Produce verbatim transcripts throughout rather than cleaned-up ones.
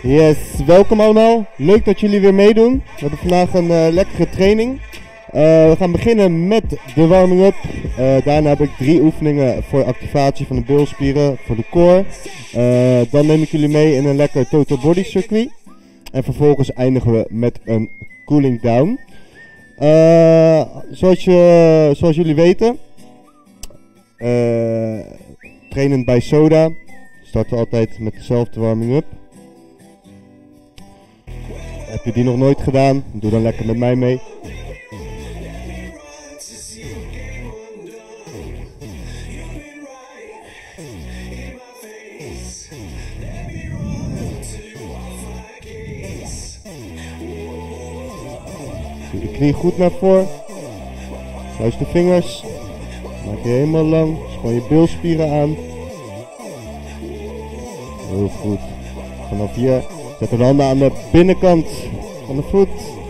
Yes, welkom allemaal. Leuk dat jullie weer meedoen. We hebben vandaag een uh, lekkere training. Uh, we gaan beginnen met de warming-up. Uh, daarna heb ik drie oefeningen voor activatie van de bilspieren, voor de core. Uh, dan neem ik jullie mee in een lekker total body circuit. En vervolgens eindigen we met een cooling down. Uh, zoals, je, zoals jullie weten, uh, trainend bij Soda, starten we altijd met dezelfde warming-up. Heb je die nog nooit gedaan? Doe dan lekker met mij mee. Doe de knie goed naar voren. Sluis de vingers. Maak je helemaal lang. Span je bilspieren aan. Heel goed. Vanaf hier zet de handen aan de binnenkant van de voet.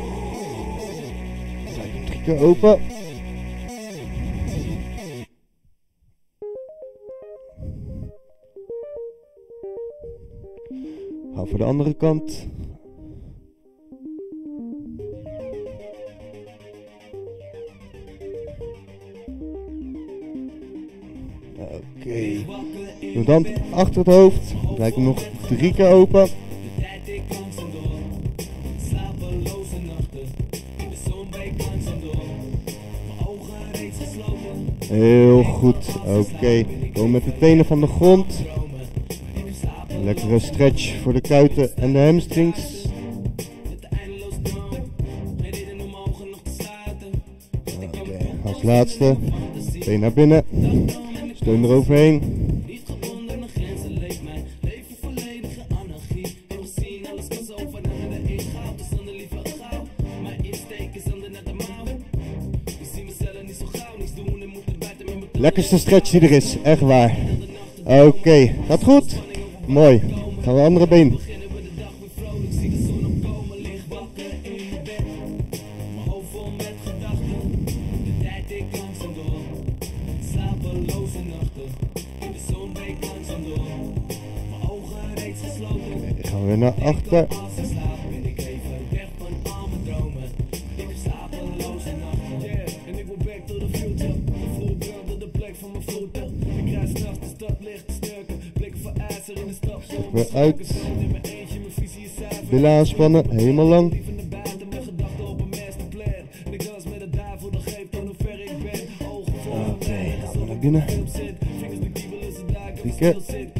Draai hem drie keer open. Hou voor de andere kant. Oké. Okay. Doe dan achter het hoofd. Draai hem nog drie keer open. Heel goed, oké. Okay. Kom met de tenen van de grond. Een lekkere stretch voor de kuiten en de hamstrings. Oké, okay. Als laatste, teen naar binnen. Steun eroverheen. Lekkerste stretch die er is, echt waar. Oké, okay. Gaat goed? Mooi. Gaan we andere been. Okay, gaan we weer naar achter. Weer uit. Billen aanspannen, helemaal lang. Oké, okay, gaan we naar binnen. Drie keer.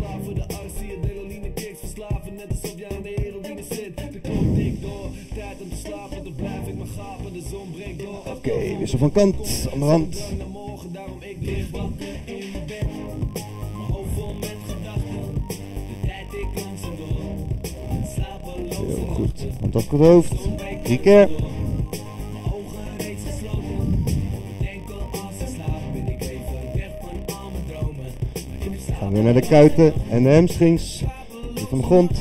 Oké, okay, wissel van kant, andere hand. Heel goed. Hand op het hoofd. Drie keer. Gaan we weer naar de kuiten en de hamstrings. Van de grond.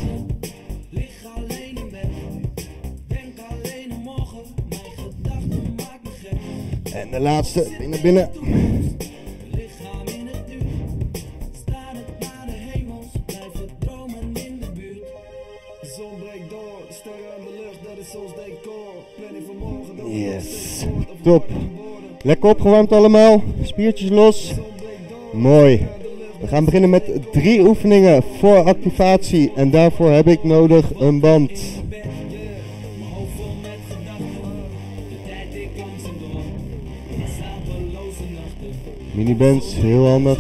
En de laatste, naar binnen. Yes, top. Lekker opgewarmd allemaal. Spiertjes los. Mooi. We gaan beginnen met drie oefeningen voor activatie. En daarvoor heb ik nodig een band. Mini bands, heel handig.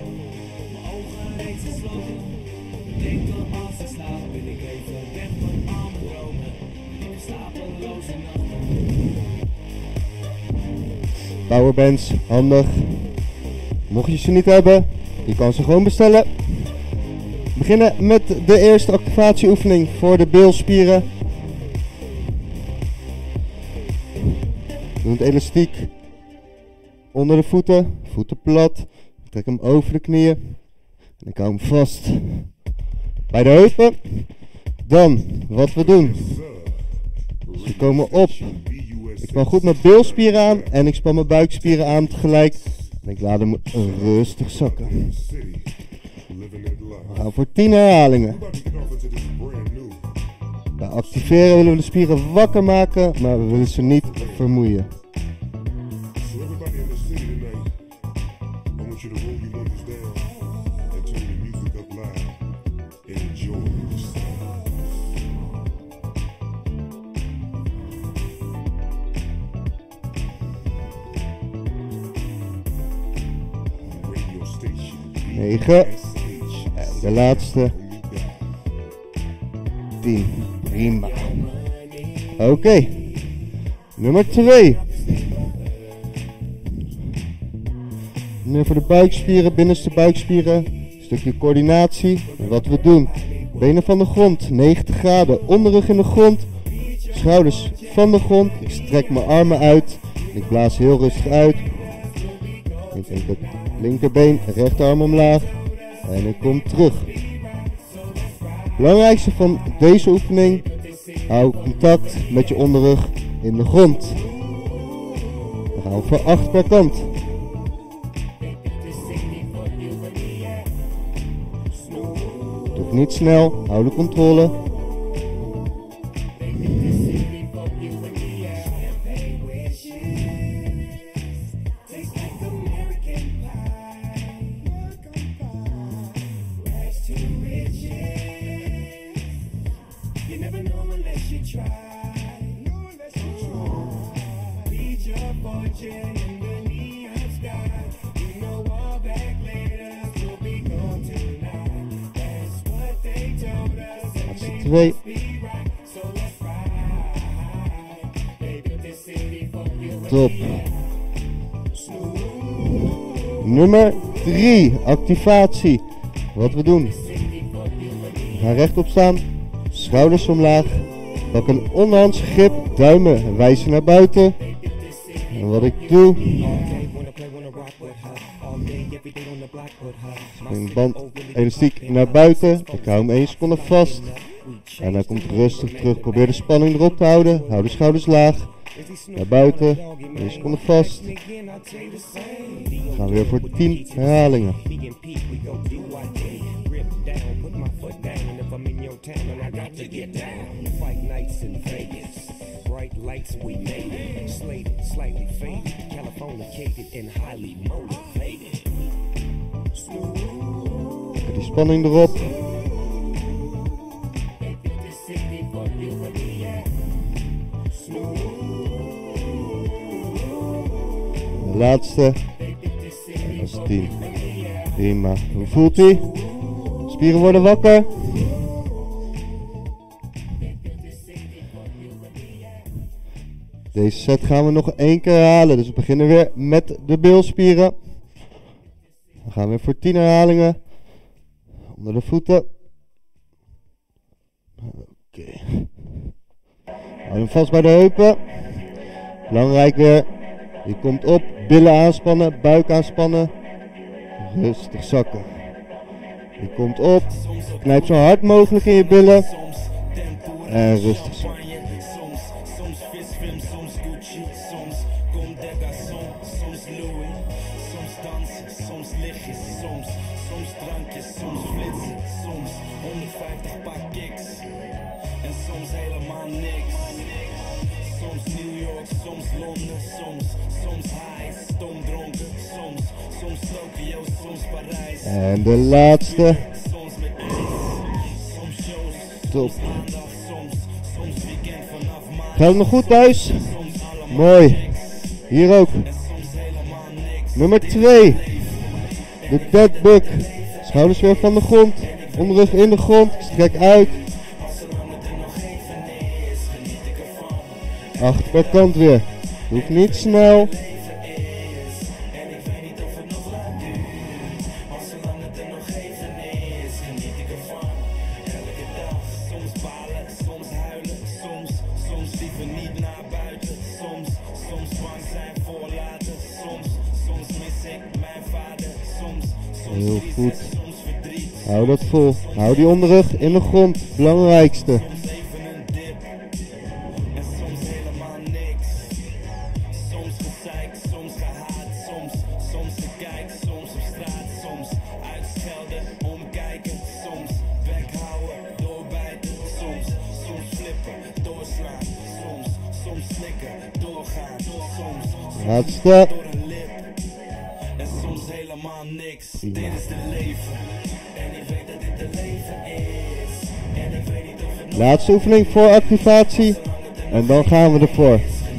Powerbands, handig. Mocht je ze niet hebben, je kan ze gewoon bestellen. We beginnen met de eerste activatieoefening voor de bilspieren. Doe het elastiek onder de voeten, voeten plat. Trek hem over de knieën en ik hou hem vast bij de heupen. Dan, wat we doen. Dus we komen op. Ik span goed mijn bilspieren aan en ik span mijn buikspieren aan tegelijk. En ik laat hem rustig zakken. We gaan voor tien herhalingen. Bij activeren willen we de spieren wakker maken, maar we willen ze niet vermoeien. negen. En de laatste. tien. Prima. Oké. Okay. Nummer twee. Nu voor de buikspieren, binnenste buikspieren. Een stukje coördinatie. En wat we doen. Benen van de grond. negentig graden. Onderrug in de grond. Schouders van de grond. Ik strek mijn armen uit. Ik blaas heel rustig uit. Ik denk het linkerbeen, rechterarm omlaag. En ik kom terug. Het belangrijkste van deze oefening. Hou contact met je onderrug in de grond. Dan gaan we voor acht per kant. Het hoeft niet snel. Hou de controle. Twee. Top. Nummer drie. Activatie. Wat we doen. We gaan rechtop staan. Schouders omlaag. Pak een onderhands grip. Duimen wijzen naar buiten. En wat ik doe. Spring band elastiek naar buiten. Ik hou hem één seconde vast. En hij komt rustig terug. Probeer de spanning erop te houden. Hou de schouders laag. Naar buiten. één seconde vast. We gaan weer voor tien herhalingen. Die spanning erop. De laatste. En dat is tien. Prima. Hoe voelt ie? Spieren worden wakker. Deze set gaan we nog één keer herhalen. Dus we beginnen weer met de bilspieren. We gaan weer voor tien herhalingen. Onder de voeten. Oké. Okay. Hou hem vast bij de heupen. Belangrijk weer. Je komt op. Billen aanspannen. Buik aanspannen. Rustig zakken. Je komt op. Knijp zo hard mogelijk in je billen. En rustig zakken. En de laatste. Top. Gaat het nog goed thuis? Mooi. Hier ook. Nummer twee. De dead bug. Schouders weer van de grond. Onderrug in de grond. Strek uit. Acht per kant weer. Hoeft niet snel. Heel goed. Hou dat vol. Hou die onderrug in de grond. Belangrijkste. Laatste. En soms helemaal niks. Dit is de leven. En ik weet dat dit de leven is. En ik weet niet of het Laatste oefening voor activatie. En dan gaan we ervoor.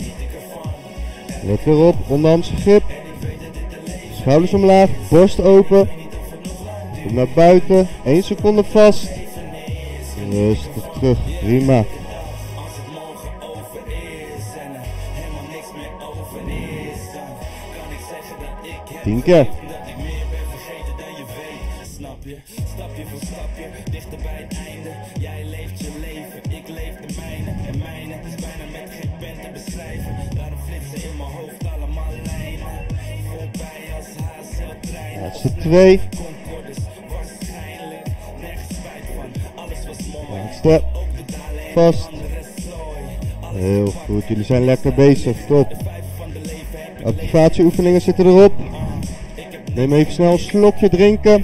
Let weer op, onderhandse grip. Schouders omlaag, borst open. Kom naar buiten, één seconde vast. Rustig terug, prima. als het morgen over is. En er helemaal niks meer over is. Dan kan ik zeggen dat ik heb tien keer. dat ik meer ben vergeten dan je weet. Snap je? Stapje voor stapje, dichter bij het einde. Jij leeft je leven, ik leef de mijne. En mijne is bijna met geen pen te beschrijven. Daarom flitsen in mijn hoofd allemaal lijnen. Voorbij als hazeltreinen. Laatste twee. Concordus, waarschijnlijk. Nergens spijt van, alles was mooi. Laatste. Vast. Heel goed, jullie zijn lekker bezig, top. Activatieoefeningen zitten erop. Neem even snel een slokje drinken.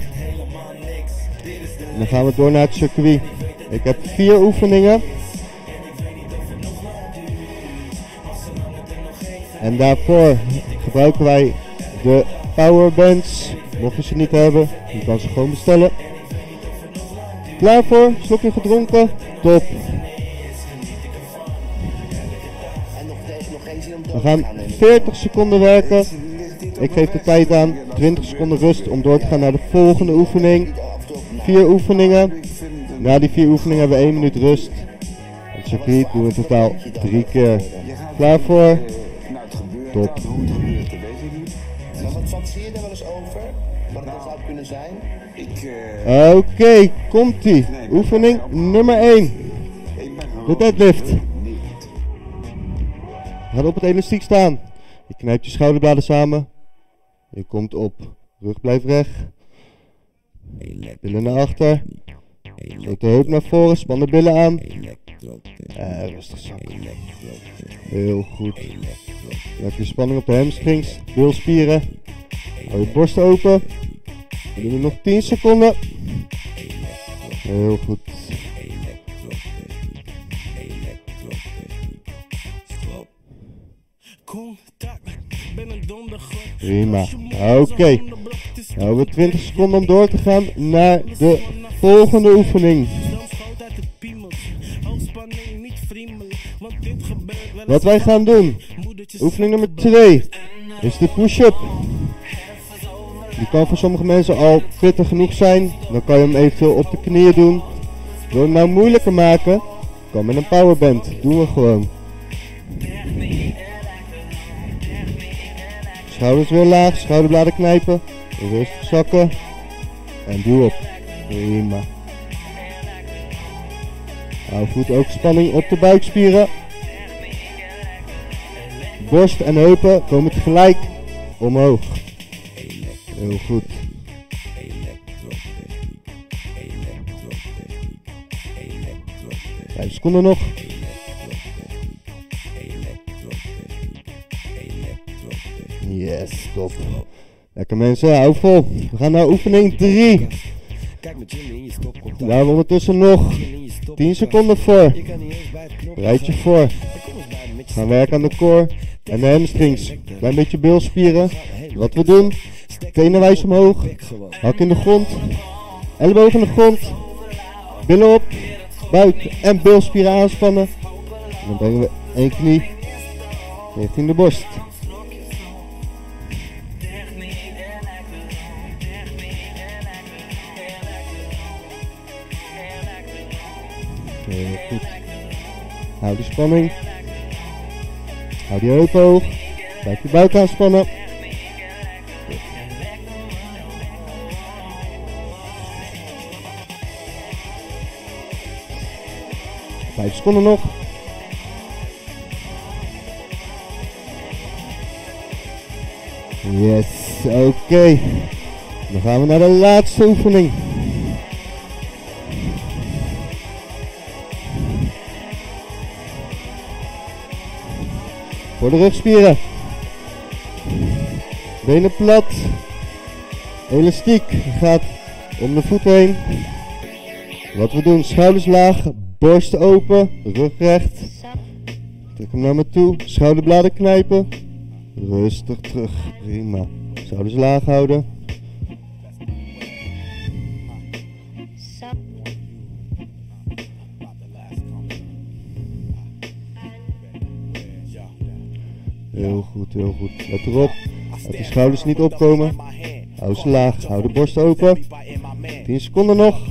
En dan gaan we door naar het circuit. Ik heb vier oefeningen. En daarvoor gebruiken wij de powerbands. Mocht je ze niet hebben, je kan ze gewoon bestellen. Klaar voor? Slokje gedronken? Top. We gaan veertig seconden werken. Ik geef de tijd aan. twintig seconden rust om door te gaan naar de volgende oefening. Vier oefeningen. Na die vier oefeningen hebben we één minuut rust. Het circuit doen we in totaal drie keer. Klaar voor? Top. Maar wat fantaseer je daar wel eens over? Wat het zou kunnen zijn? Oké, okay, komt-ie. Oefening nummer één. De deadlift. Je gaat op het elastiek staan. Je knijpt je schouderbladen samen. Je komt op. Rug blijft recht. Billen naar achter. Stoot de heup naar voren. Span de billen aan. En rustig zakken. Heel goed. Je hebt je spanning op de hamstrings. Bilspieren. Hou je borst open. We doen nog tien seconden. Heel goed. Prima. Oké. Okay. Nou, we hebben twintig seconden om door te gaan naar de volgende oefening. Wat wij gaan doen. Oefening nummer twee is de push-up. Die kan voor sommige mensen al pittig genoeg zijn. Dan kan je hem eventueel op de knieën doen. Wil je hem nou moeilijker maken? Kan met een powerband. Doen we gewoon. Schouders weer laag, schouderbladen knijpen. Rustig zakken. En duw op. Prima. Hou goed ook spanning op de buikspieren. Borst en heupen komen tegelijk omhoog. Heel goed. Vijf seconden nog. Yes, top. Lekker mensen, hou vol. We gaan naar oefening drie. Daar hebben we ondertussen nog tien seconden voor. Bereid je voor. We gaan werken aan de core en de hamstrings. Klein beetje bilspieren. Wat we doen. Tenen wijs omhoog. Hak in de grond. Elleboog in de grond. Billen op. Buik en bilspieren aanspannen. En dan brengen we één knie richting de borst. Heel goed. Hou die spanning. Hou die heup hoog. Blijf je buik aanspannen. Vijf seconden nog. Yes, oké. Okay. Dan gaan we naar de laatste oefening. Voor de rugspieren. Benen plat. Elastiek gaat om de voet heen. Wat we doen, schouders laag, borst open, rug recht. Trek hem naar me toe. Schouderbladen knijpen. Rustig terug. Prima. Schouders laag houden. Heel goed, heel goed. Let erop. Laat de schouders niet opkomen. Hou ze laag. Hou de borst open. tien seconden nog.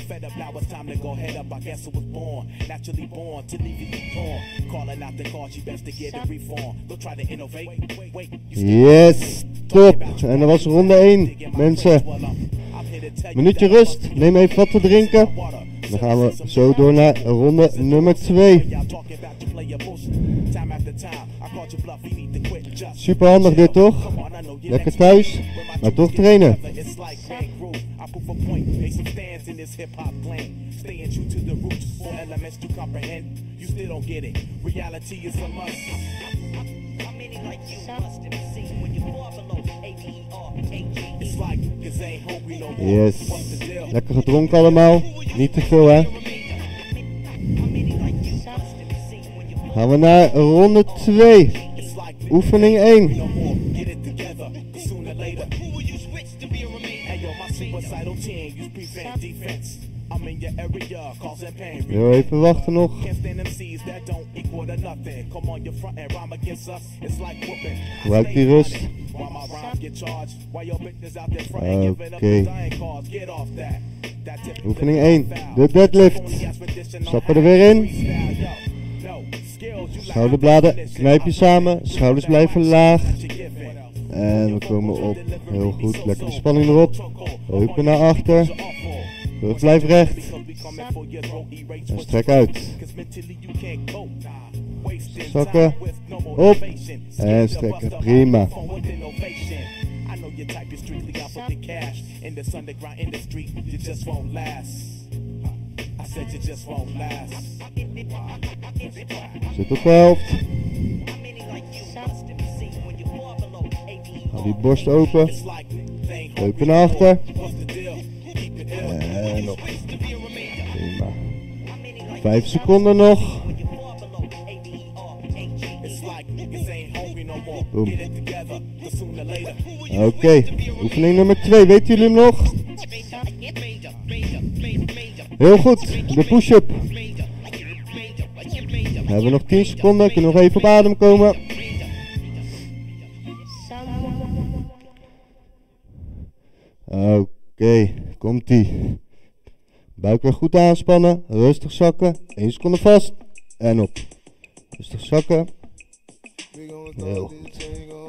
Yes, top. En dat was ronde één, mensen. Minuutje rust. Neem even wat te drinken. Dan gaan we zo door naar ronde nummer twee. Super handig dit, toch? Lekker thuis, maar toch trainen. Yes. Lekker gedronken allemaal. Niet te veel, hè. Gaan we naar ronde twee. Oefening één. Heel even wachten nog. Gebruik die rust. Oké. Okay. Oefening één. De deadlift. Stappen er weer in. Schouderbladen knijp je samen. Schouders blijven laag. En we komen op. Heel goed. Lekker de spanning erop. Heupen naar achter. Rug blijft recht. En strek uit. Zakken. Op. En strekken. Prima. Zit op de helft. Hou die borst open. Heupen naar achter. En op. Prima. Vijf seconden nog. Boom. Oké, okay. Oefening nummer twee. Weten jullie hem nog? Heel goed, de push-up. We hebben nog tien seconden, kunnen nog even op adem komen. Oké, okay. Komt-ie. Buik weer goed aanspannen, rustig zakken. één seconde vast en op. Rustig zakken. Heel goed.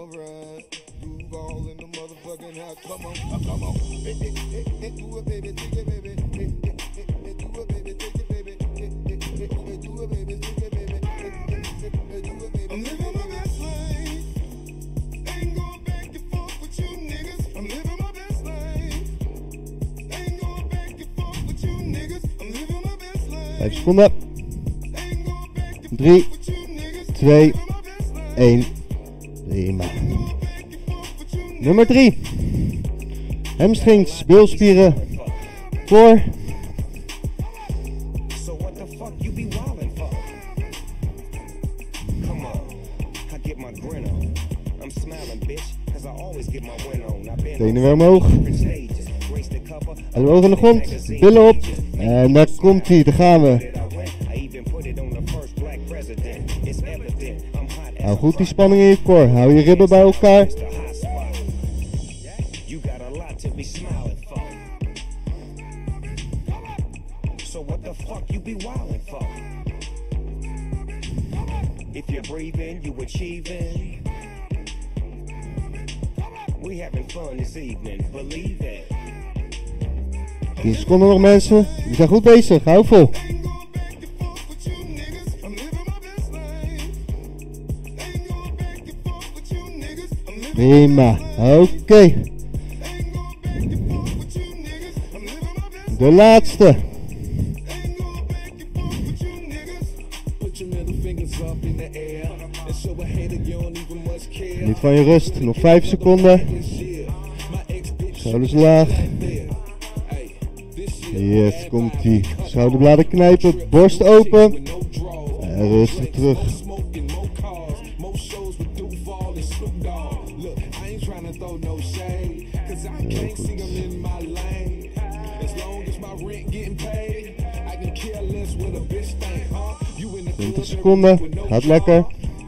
Vijf seconden. drie, twee, één. Prima. Nummer drie. Hamstrings, bilspieren, core. Tenen weer omhoog. Ellebogen aan de grond, billen op. En daar komt hij, daar gaan we. Hou goed die spanning in je core, hou je ribben bij elkaar. If you're breathing, you achieving. We having fun this evening, believe it. tien seconden nog, mensen. We zijn goed bezig, hou vol. Prima, oké. Okay. De laatste. Niet van je rust, nog vijf seconden. Schouders laag. Yes, komt ie. Schouderbladen knijpen, borst open. En rustig terug. Heel goed. twintig seconden, gaat lekker.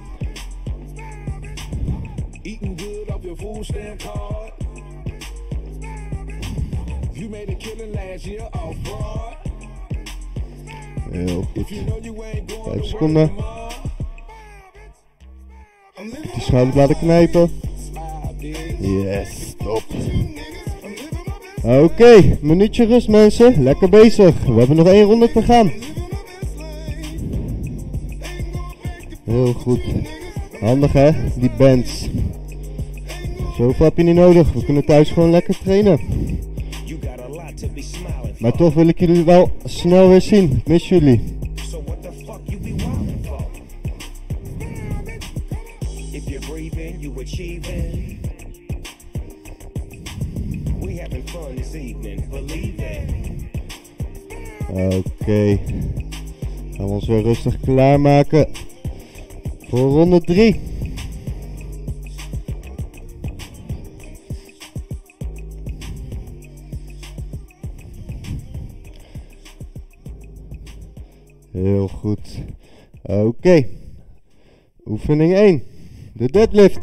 Heel goed. vijf seconden. Die schouderbladen knijpen. Yes, top. Oké, okay, minuutje rust mensen. Lekker bezig. We hebben nog één ronde te gaan. Heel goed. Handig hè, die bands. Zoveel heb je niet nodig. We kunnen thuis gewoon lekker trainen. Maar toch wil ik jullie wel snel weer zien. Ik mis jullie. Oké. Okay. Gaan we ons weer rustig klaarmaken voor ronde drie. Heel goed. Oké. Okay. Oefening één. De deadlift.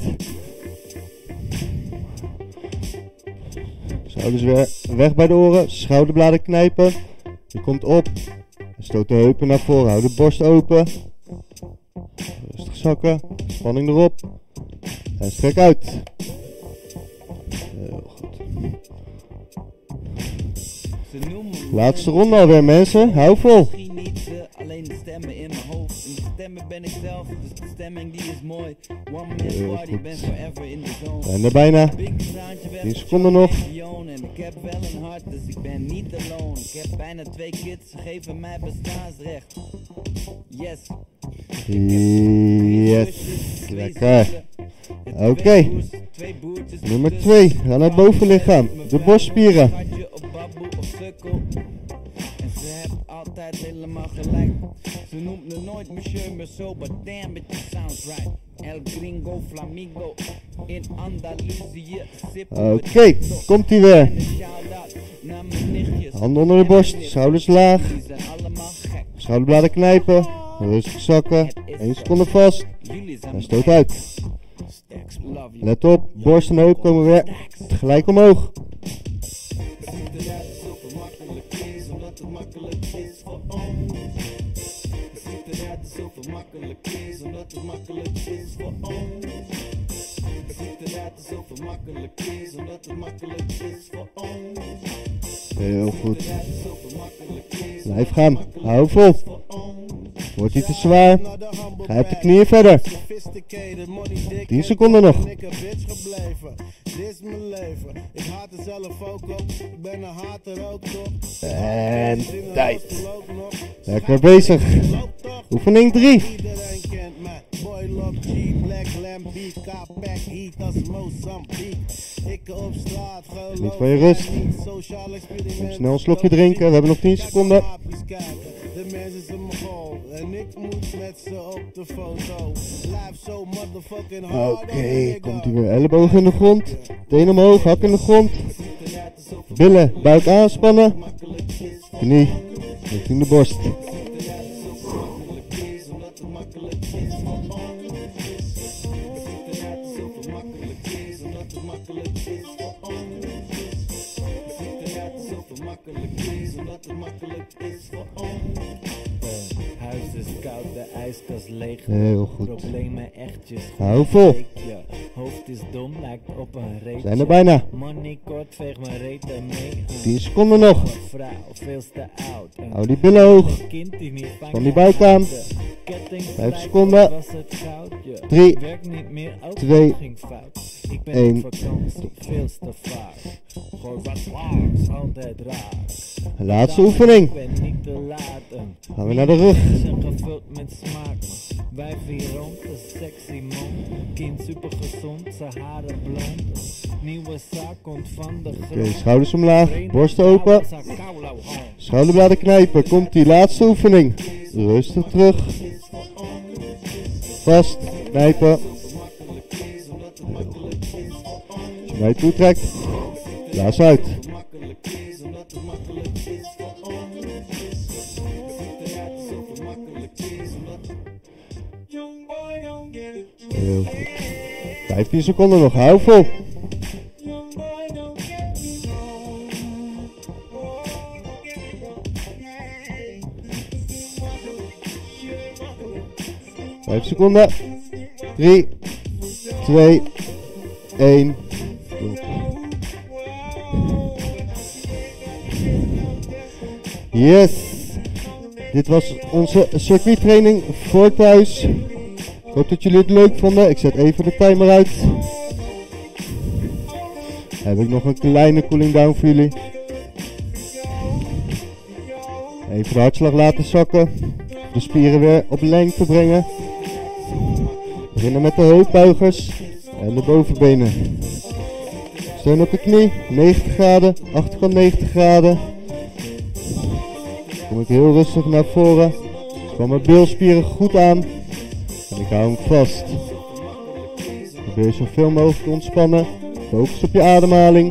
Schouders weer weg bij de oren. Schouderbladen knijpen. Je komt op. Stoot de heupen naar voren. Hou de borst open. Rustig zakken. Spanning erop. En strek uit. Heel goed. Laatste ronde alweer mensen. Hou vol. Alleen de stemmen in mijn hoofd. En de stemmen ben ik zelf. Dus de stemming die is mooi. One man party, ben forever in the zone. En er bijna. tien seconden nog. En ik heb wel een hart, dus ik ben niet alone. Ik heb bijna twee kids, ze geven mij bestaansrecht. Yes. Yes. Lekker. Oké. Okay. Nummer twee. Ga naar het bovenlichaam. De borstspieren. Ze hebben altijd helemaal gelijk. Ze noemt me nooit monsieur meer zo, but damn it, it sounds right. El Gringo Flamigo in Andalusië. Oké, okay, komt ie weer. Handen onder de borst, schouders laag. Schouderbladen knijpen. Rustig zakken. één seconde vast. En stoot uit. Let op, borst en heup komen weer gelijk omhoog. Heel goed. Blijf gaan. Hou vol. Wordt niet te zwaar. Ga op de knieën verder. tien seconden nog. Dit is mijn leven. Ik haat er zelf ook op. Ik ben een hater ook toch. En tijd. Lekker bezig. Oefening drie. Niet van je rust. Snel een slokje drinken. We hebben nog tien seconden. De mensen zijn mijn goal en ik moet met ze op de foto. Oké, okay, komt hij weer. Ellebogen in de grond. Teen omhoog, hak in de grond. Billen, buik aanspannen. Knie, richting de borst. Huis is koud, de ijskast leeg. Heel goed. Problemen echtjes. Hou vol. Hoofd is dom, lijkt op een reet. Zijn er bijna. Money kort, veeg mijn reet ermee aan. tien seconden nog. Vrouw, veel te oud. Hou die billen hoog. Van die buik aan. vijf seconden. drie, twee, één. Laatste oefening. Gaan we naar de rug. Wijf hier rond, een sexy man. Kind super gezond, zijn haren blond. Nieuwe zaak komt van de grond. Oké, okay, schouders omlaag, borst open. Schouderbladen knijpen, komt die laatste oefening. Rustig terug. Vast, knijpen. Als je mij toetrekt. Blaas uit. Makkelijk is, omdat het makkelijk is voor ons. Theater zo makkelijk is, omdat young boy don't get it. Heel goed. vijftien seconden nog, hou vol. Young boy don't get it. vijf seconden. drie, twee, één. Yes. Dit was onze circuittraining voor thuis. Ik hoop dat jullie het leuk vonden. Ik zet even de timer uit. Heb ik nog een kleine cooling down voor jullie. Even de hartslag laten zakken. De spieren weer op lengte brengen. We beginnen met de heupbuigers en de bovenbenen. Steun op de knie, negentig graden, achterkant negentig graden. Kom ik heel rustig naar voren. Span mijn bilspieren goed aan. En ik hou hem vast. Probeer zoveel mogelijk te ontspannen. Focus op je ademhaling.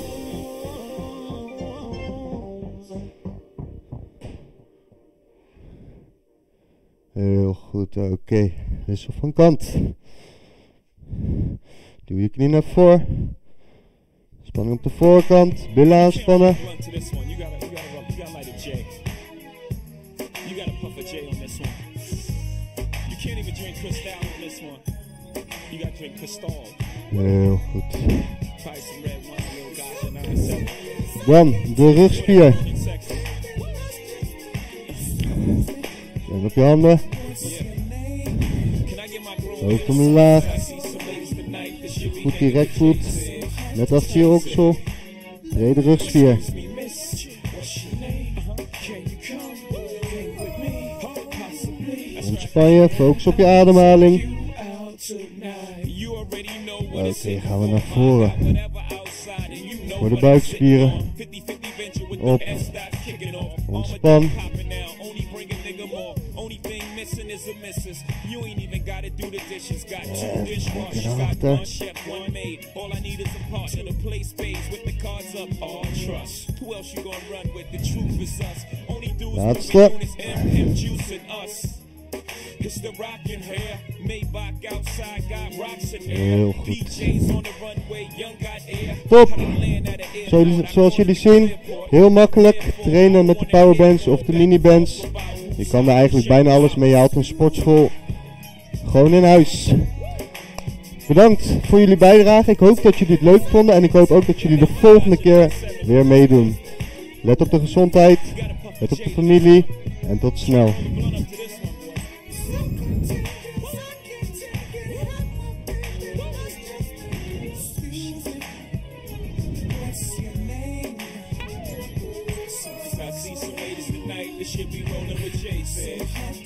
Heel goed, oké. Okay. Wissel van kant. Duw je knie naar voren. Spanning op de voorkant. Billen aanspannen. Heel goed. Dan de rugspier. En op je handen. Hoofd omlaag. Voet direct voet. Net achter je oksel. Brede rugspier. Ontspan je. Focus op je ademhaling. Oké, okay, gaan we naar voren. Voor de buikspieren. Op. Ontspan. En naar achter. Laatste. Heel goed. Top! Zoals jullie zien, heel makkelijk trainen met de powerbands of de minibands. Je kan er eigenlijk bijna alles mee. Je haalt een sportschool gewoon in huis. Bedankt voor jullie bijdrage. Ik hoop dat jullie het leuk vonden en ik hoop ook dat jullie de volgende keer weer meedoen. Let op de gezondheid, let op de familie en tot snel.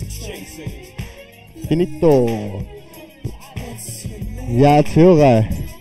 Finito. Ja, het is heel raar.